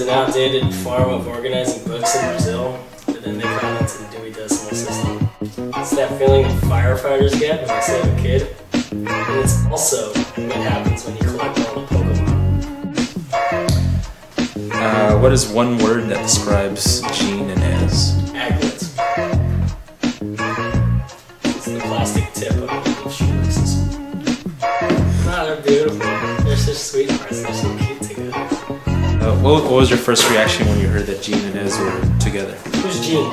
an outdated form of organizing books in Brazil, but then they brought it to the Dewey Decimal System. It's that feeling that firefighters get when they save a kid, and it's also what happens when you collect all the Pokemon. What is one word that describes Jean and Ez? Aglets. It's the plastic tip of the shoelaces. Wow, they're beautiful. They're such sweethearts. They're so cute together. What was your first reaction when you heard that Jean and Ez were together? Who's Jean?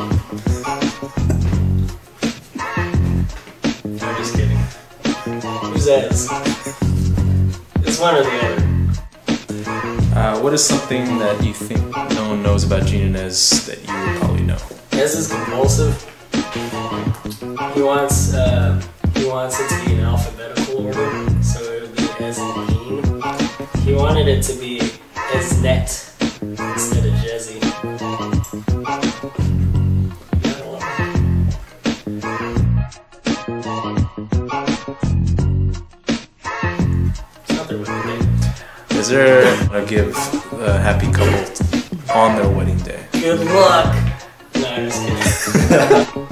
I'm just kidding. Who's Ez? It's one or the other. What is something that you think no one knows about Jean and Ez that you would probably know? Ez is compulsive. He wants it to be in alphabetical order, so it would be Ez and Jean. He wanted it to be Eznet instead of Jezzie. Is there a give a happy couple on their wedding day? Good luck! No, I'm just kidding.